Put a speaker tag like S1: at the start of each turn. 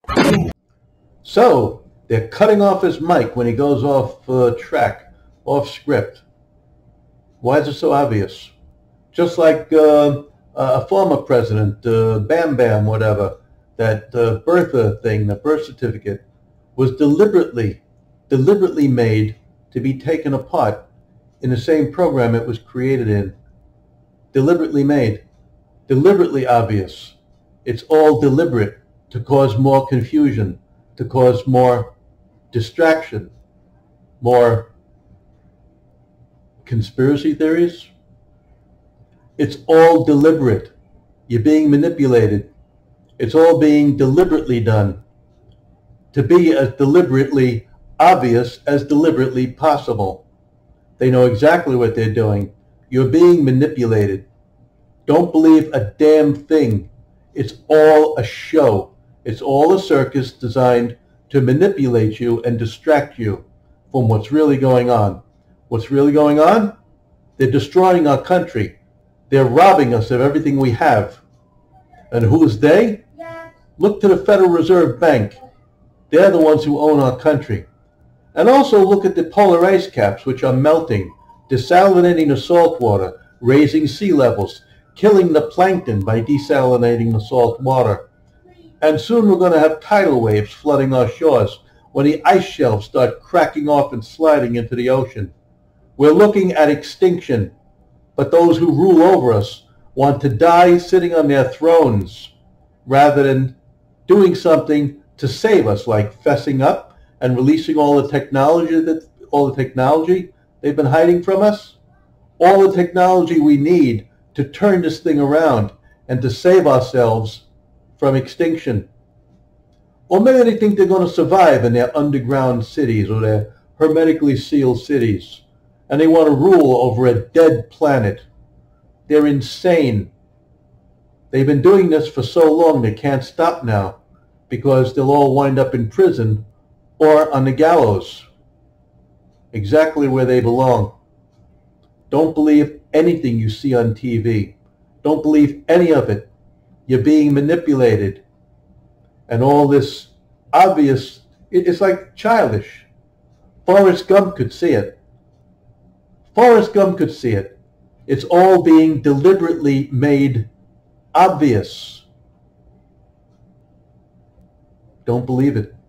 S1: So they're cutting off his mic when he goes off track, off script. Why is it so obvious? Just like a former president, Bam Bam, whatever, that birth thing, the birth certificate, was deliberately made to be taken apart in the same program it was created in. Deliberately made, deliberately obvious. It's all deliberate to cause more confusion, to cause more distraction, more conspiracy theories. It's all deliberate. You're being manipulated. It's all being deliberately done to be as deliberately obvious as deliberately possible. They know exactly what they're doing. You're being manipulated. Don't believe a damn thing. It's all a show. It's all a circus designed to manipulate you and distract you from what's really going on. What's really going on? They're destroying our country. They're robbing us of everything we have. And who's they? Look to the Federal Reserve Bank. They're the ones who own our country. And also look at the polar ice caps, which are melting, desalinating the salt water, raising sea levels, killing the plankton by desalinating the salt water. And soon we're going to have tidal waves flooding our shores when the ice shelves start cracking off and sliding into the ocean. We're looking at extinction, but those who rule over us want to die sitting on their thrones rather than doing something to save us, like fessing up and releasing all the technology they've been hiding from us, all the technology we need to turn this thing around and to save ourselves from extinction. Or maybe they think they're going to survive in their underground cities or their hermetically sealed cities, and they want to rule over a dead planet. They're insane. They've been doing this for so long they can't stop now, because they'll all wind up in prison or on the gallows, exactly where they belong. Don't believe anything you see on TV. Don't believe any of it. You're being manipulated. And all this obvious, it's like childish. Forrest Gump could see it. Forrest Gump could see it. It's all being deliberately made obvious. Don't believe it.